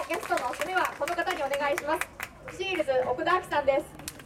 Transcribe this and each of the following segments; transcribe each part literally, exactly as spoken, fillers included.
ゲストの締めはこの方にお願いします。シールズ奥田亜希さんです。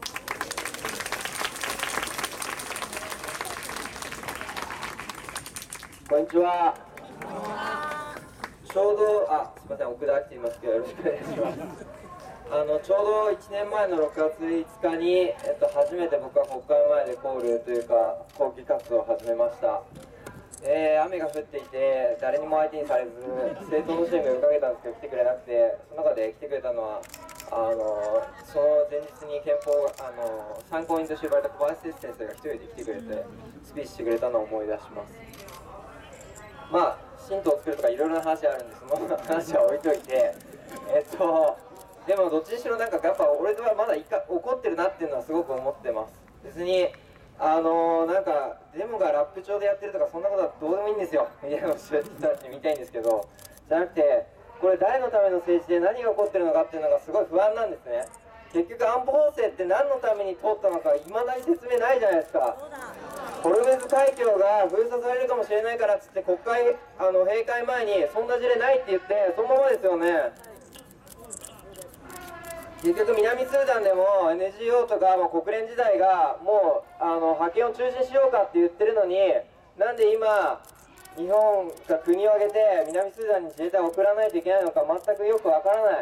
こんにちは。ちょうど、あ、すみません、奥田亜希と言いますけど、よろしくお願いします。あのちょうどいちねんまえのろくがついつかに、えっと、初めて僕は国会前でコールというか抗議活動を始めました。えー、雨が降っていて誰にも相手にされず政党の支援が呼びかけたんですけど来てくれなくて、その中で来てくれたのはあのその前日に憲法あの参考人として呼ばれた小林哲先生が一人で来てくれてスピーチしてくれたのを思い出します。まあ新党を作るとかいろいろな話あるんで、その話は置いといて、えっとでもどっちにしろなんかやっぱ俺はまだいか怒ってるなっていうのはすごく思ってます。別にあのー、なんかデモがラップ調でやってるとかそんなことはどうでもいいんですよみたいなのを人たち見たいんですけど、じゃなくてこれ誰のための政治で何が起こってるのかっていうのがすごい不安なんですね。結局安保法制って何のために通ったのかいまだに説明ないじゃないですか。コルベス海峡が封鎖されるかもしれないからっつって国会あの閉会前にそんな事例ないって言ってそのままですよね。結局南スーダンでも エヌジーオー とかも国連時代がもうあの派遣を中止しようかって言ってるのに、なんで今日本が国を挙げて南スーダンに自衛隊を送らないといけないのか全くよくわからない。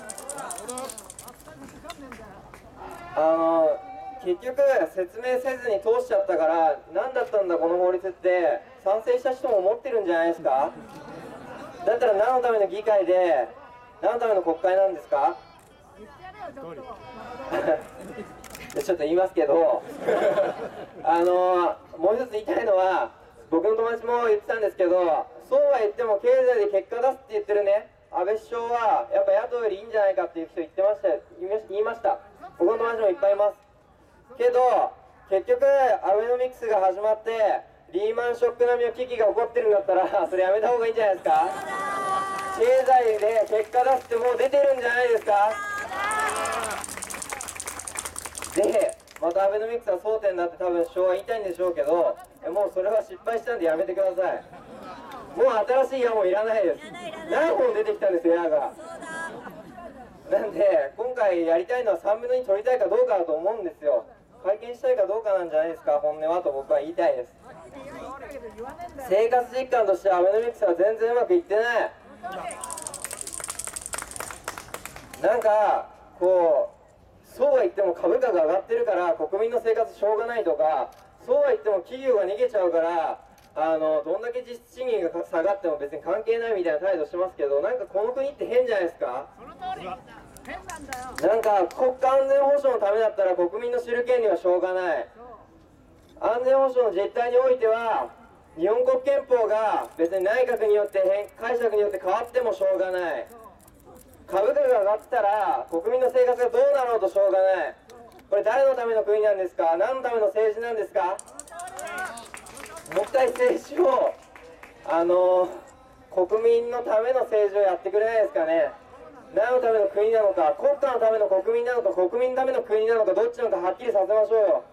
あの結局説明せずに通しちゃったから何だったんだこの法律って賛成した人も思ってるんじゃないですか。だったら何のための議会で何のための国会なんですか。ちょっと言いますけどあのもう一つ言いたいのは、僕の友達も言ってたんですけど、そうは言っても経済で結果出すって言ってるね安倍首相はやっぱ野党よりいいんじゃないかっていう人言ってました言いました。僕の友達もいっぱいいますけど、結局アベノミクスが始まってリーマンショック並みの危機が起こってるんだったらそれやめた方がいいんじゃないですか。経済で結果出すってもう出てるんじゃないですか。でまたアベノミクスは争点だって多分首相は言いたいんでしょうけど、もうそれは失敗したんでやめてください。もう新しい矢もいらないです。何本出てきたんですよ矢が。なんで今回やりたいのはさんぶんのに取りたいかどうかだと思うんですよ。会見したいかどうかなんじゃないですか本音はと僕は言いたいです。生活実感としてアベノミクスは全然うまくいってない。なんかこうそうは言っても株価が上がってるから国民の生活しょうがないとか、そうは言っても企業が逃げちゃうからあのどんだけ実質賃金が下がっても別に関係ないみたいな態度してますけど、なんかこの国って変じゃないですか。 その通り変なんだよ。 なんか国家安全保障のためだったら国民の知る権利はしょうがない。安全保障の実態においては日本国憲法が別に内閣によって解釈によって変わってもしょうがない。株価が上がったら国民の生活がどうなろうとしょうがない。これ誰のための国なんですか。何のための政治なんですか。もう一回政治をあの国民のための政治をやってくれないですかね。何のための国なのか、国家のための国民なのか、国民のための国なのか、どっちなのかはっきりさせましょうよ。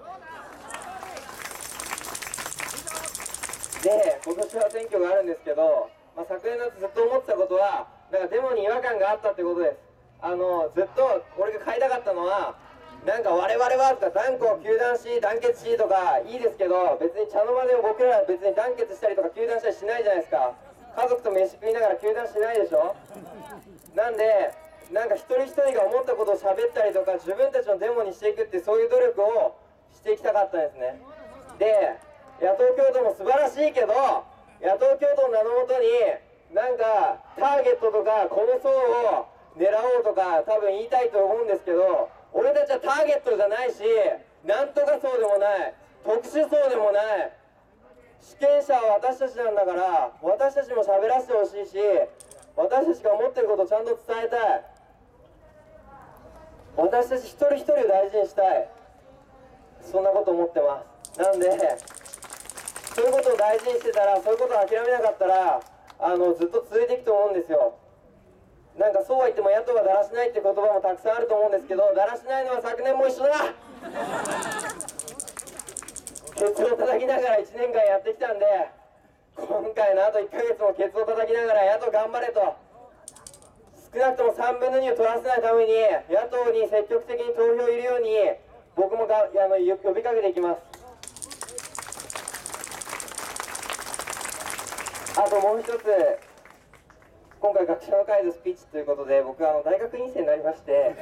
で今年は選挙があるんですけど、まあ、昨年夏ずっと思ってたことはなんかデモに違和感があったってことです。あのずっと俺が買いたかったのはなんか我々はとか断固糾弾し団結しとかいいですけど、別に茶の間で僕らは別に団結したりとか糾弾したりしないじゃないですか。家族と飯食いながら糾弾しないでしょ。なんでなんか一人一人が思ったことを喋ったりとか自分たちのデモにしていくってそういう努力をしていきたかったんですね。で野党共闘も素晴らしいけど野党共闘の名のもとになんかターゲットとかこの層を狙おうとか多分言いたいと思うんですけど、俺たちはターゲットじゃないしなんとか層でもない特殊層でもない。主権者は私たちなんだから私たちも喋らせてほしいし、私たちが思ってることをちゃんと伝えたい。私たち一人一人を大事にしたい。そんなこと思ってます。なんでそういうことを大事にしてたら、そういうことを諦めなかったらあのずっと続いていくと思うんですよ。なんかそうは言っても野党がだらしないって言葉もたくさんあると思うんですけど、だらしないのは昨年も一緒だケツを叩きながらいちねんかんやってきたんで、今回のあといっかげつもケツを叩きながら野党頑張れと少なくともさんぶんのにを取らせないために野党に積極的に投票を入れるように僕もがあの呼びかけていきます。あともう一つ、今回学者の会のスピーチということで僕はあの大学院生になりまして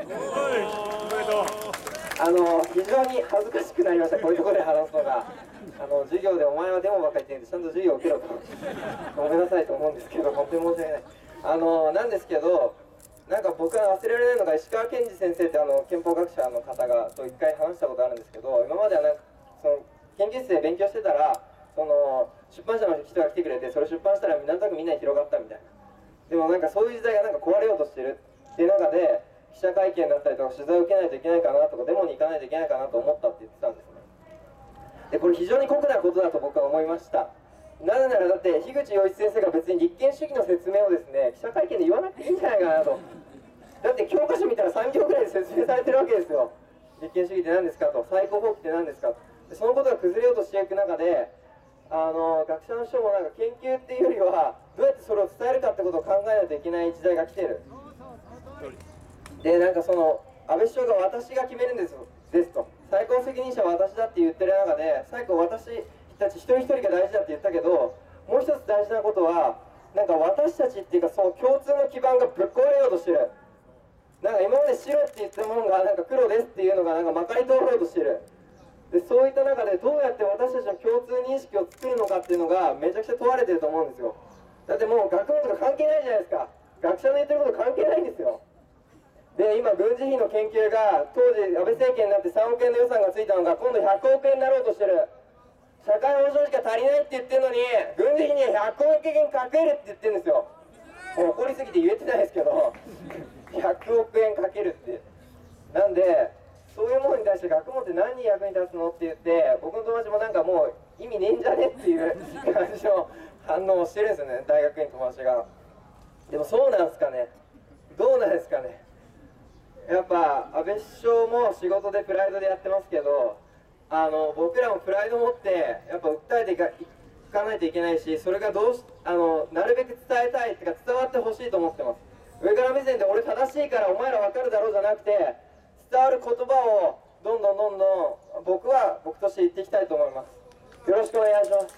あの非常に恥ずかしくなりました。こういうところで話すのがあの授業でお前はデモばっかり言ってるんでちゃんと授業を受けろとごめんなさいと思うんですけど本当に申し訳ないあのなんですけど、なんか僕は忘れられないのが石川健二先生ってあの憲法学者の方がと一回話したことあるんですけど、今まではなんかその研究室で勉強してたらその出版社の人が来てくれてそれを出版したらなんとなくみんなに広がったみたいな。でもなんかそういう時代がなんか壊れようとしてるっていう中で記者会見だったりとか取材を受けないといけないかなとかデモに行かないといけないかなと思ったって言ってたんですね。でこれ非常に酷なことだと僕は思いました。なぜならだって樋口洋一先生が別に立憲主義の説明をですね記者会見で言わなくていいんじゃないかなと。だって教科書見たらさん行ぐらいで説明されてるわけですよ。立憲主義って何ですかと、最高法規って何ですかと。でそのことが崩れようとしていく中であの学者の人もなんか研究っていうよりはどうやってそれを伝えるかってことを考えないといけない時代が来てる。でなんかその安倍首相が私が決めるんですですと、最高責任者は私だって言ってる中で最後私たち一人一人が大事だって言ったけど、もう一つ大事なことはなんか私たちっていうかその共通の基盤がぶっ壊れようとしてる。なんか今まで白って言ったものがなんか黒ですっていうのがなんかまかり通ろうとしてる。でそういった中でどうやって私たちの共通認識を作るのかっていうのがめちゃくちゃ問われてると思うんですよ。だってもう学問とか関係ないじゃないですか。学者の言ってること関係ないんですよ。で今軍事費の研究が当時安倍政権になってさんおくえんの予算がついたのが今度ひゃくおくえんになろうとしてる。社会保障費が足りないって言ってるのに軍事費にひゃくおくえんかけるって言ってるんですよ。もう怒りすぎて言えてないですけどひゃくおくえんかけるって。なんでそういうものに対して学問って何に役に立つのって言って僕の友達もなんかもう意味ねえんじゃねっていう感じの反応をしてるんですよね、大学院の友達が。でもそうなんですかね、どうなんですかね。やっぱ安倍首相も仕事でプライドでやってますけどあの僕らもプライドを持ってやっぱ訴えていかいかないといけないし、それがどうしあのなるべく伝えたいっていうか伝わってほしいと思ってます。上から目線で俺正しいからお前ら分かるだろうじゃなくて伝わる言葉をどんどんどんどん僕は僕として言っていきたいと思います。よろしくお願いします。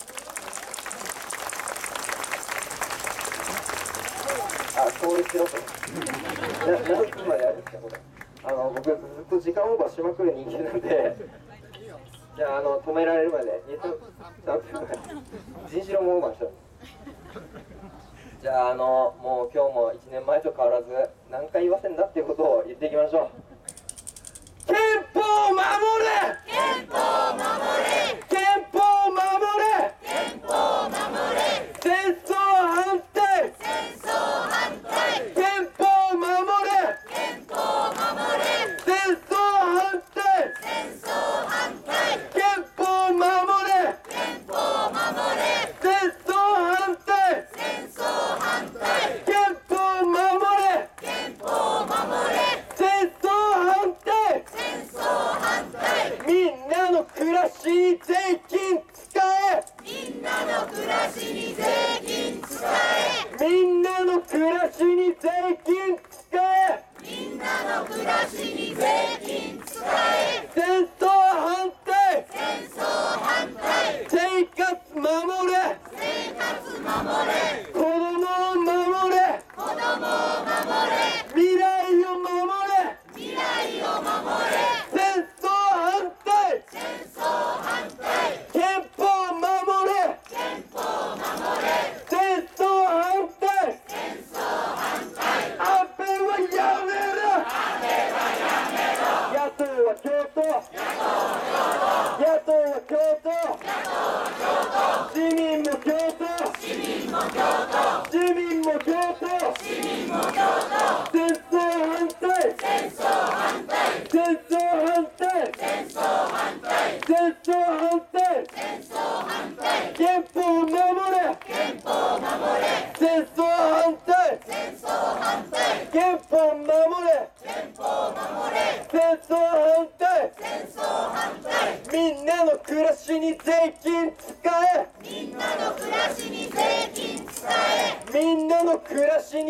あ、効率よくな何分まであるんですかこれ。あの僕ずっと時間オーバーしまくる人間なんでじゃあ、あの止められるまでにさんぷんまで人種のもオーバーしたじゃあ、あのもう今日もいちねんまえと変わらず何回言わせんだっていうことを言っていきましょう。憲法を守れ、憲法を守れ、憲法を守れ、憲法を守れ、戦争反対、戦争反対、憲法を守れ、憲法を守れ、戦争反対、戦争反対、憲法を守れ、憲法を守れ、戦争反対、戦争反対、憲法を守れ、憲法を守れ、戦争反対、戦争反対、みんなの暮らしに税金使え、みんなの暮らしに税金使え、みんなの暮らしに税金使え、みんなの暮らしに税金使え、戦争反対、戦争反対、生活守れ、生活守れ、子供を守れ、子供を守れ、未来を守れ、未来を守れ、戦争反対、戦争反対、憲法を守れ、憲法を守れ、戦争反対、戦争反対、安倍はやめろ、安倍はやめろ、野党は共闘、野党は共闘、市民も共闘、市民も共闘、市民も共闘、市民も共闘、戦争反対、戦争反対、戦争反対、戦争反対、戦争反対、戦争反対、憲法を守れ、憲法を守れ、戦争反対、戦争反対、憲法を守れ、憲法を守れ、戦争反対、戦争反対、みんなの暮らしに税金使え、みんなの暮らしに税金使え、みんなの暮らしに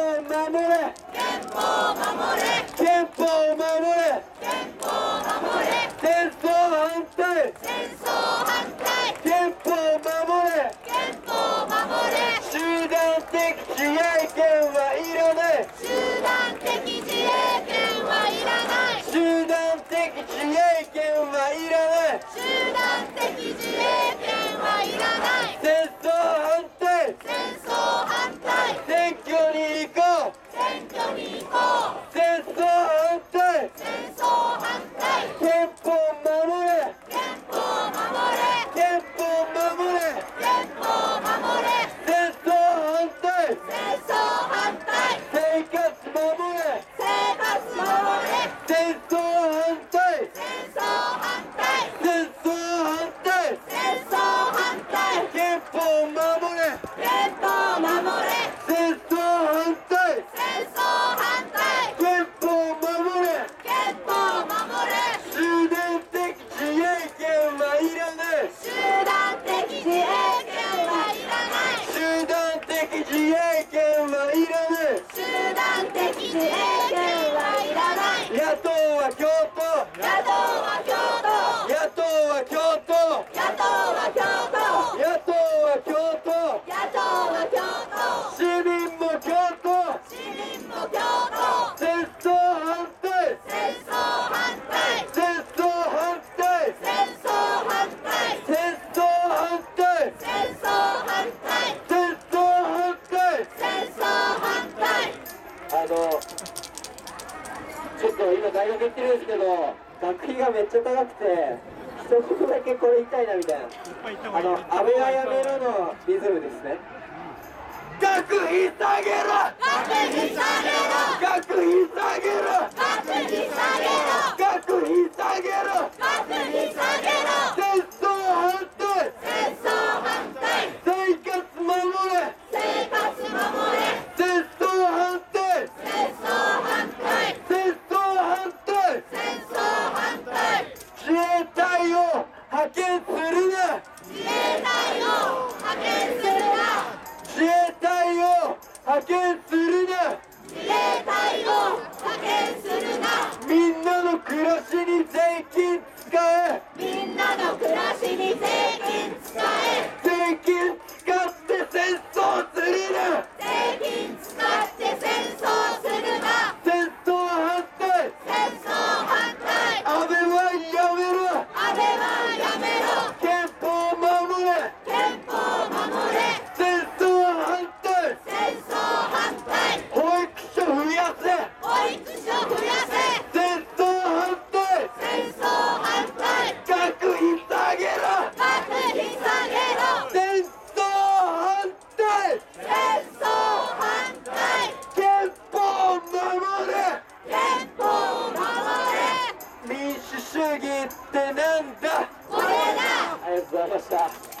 を守れ憲法を守れ憲法を守れ憲法を守れ戦争反対戦争反対憲法を守れ憲法を守れ集団的自衛権はいらない集団的自衛権はいらない集団的自衛権はいらない集団的自衛権はいらない戦争反対戦争反対選挙に行こう選挙に行こう戦争反対戦争反対憲法を守れ憲法を守れ憲法を守れ憲法を守れ戦争反対戦争反対生活守れ生活守れ戦争反対戦争反対戦争反対戦争反対憲法を守れ憲法を守れ戦争反対戦争反対憲法を守れ憲法を守れ集団的自衛権はいらない集団的自衛権はいらない集団的自衛権はいらない集団的自衛権はいらない野党は京都野党は京都野党は京都野党は京都野党は京都野党は京都市民も京都市民も京都戦争反対戦争反対戦争反対戦争反対戦争反対戦争反対戦争反対戦争反対あのちょっと今大学行ってるんですけど学費がめっちゃ高くて一言だけこれ言いたいなみたいなあの安倍はやめろのリズムですね学費下げろ学費下げろ学費下げろ学費下げろ学費下げろ学費下げろ戦争反対戦争反対生活守れ生活守れ戦争反対戦争反対戦争反対戦争反対自衛隊を派遣するな自衛隊を派遣するな自衛隊を派遣するな自衛隊を派遣するなみんなの暮らしに税金使えみんなの暮らしに税金使え税金使って戦争するな税金使って戦争するな戦争反対戦争反対安倍はやめろ安倍はやめろ憲法を守れ憲法を守れ戦争反対戦争反対保育所増やせ保育所増やせ戦争反対戦争反対学費下げろ学費下げろ戦争反対戦争反対憲法を守れ憲法を守れ民主主義ってなんだこれだありがとうございました